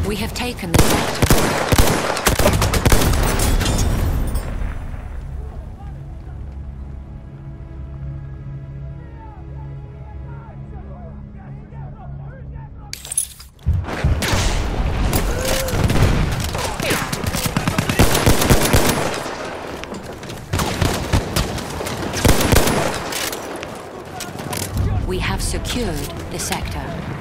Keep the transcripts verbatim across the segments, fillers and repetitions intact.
We have taken the sector. We have secured the sector.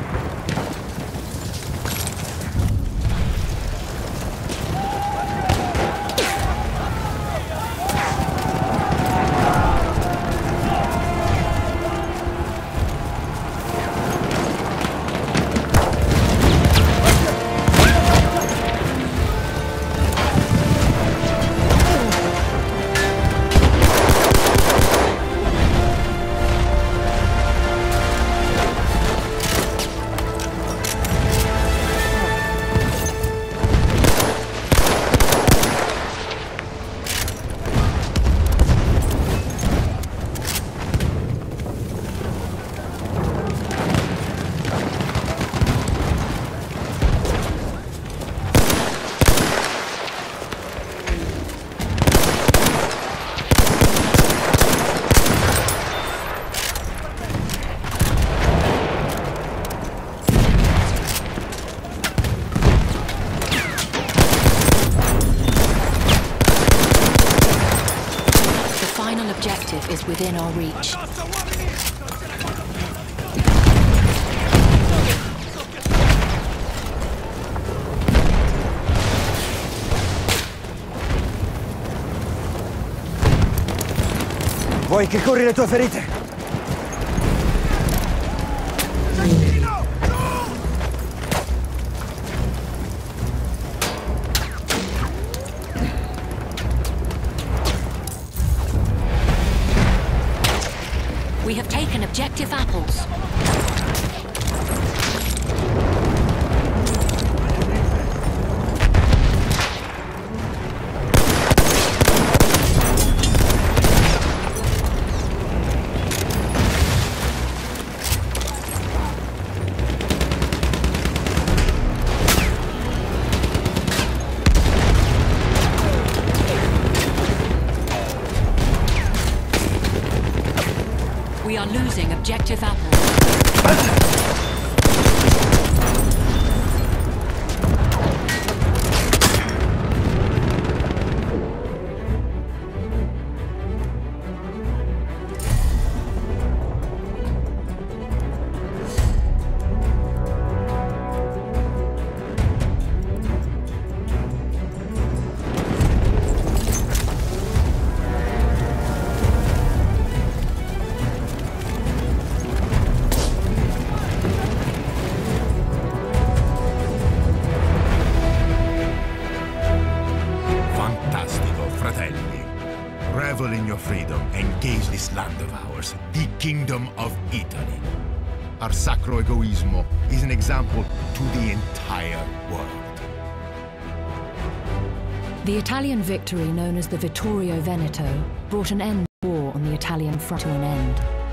Objective is within our reach. Vuoi che curi le tue ferite? We have taken objective apples. We are losing objective apples. Revel in your freedom and gaze this land of ours, the Kingdom of Italy. Our sacro egoismo is an example to the entire world. The Italian victory known as the Vittorio Veneto brought an end to the war on the Italian front to an end.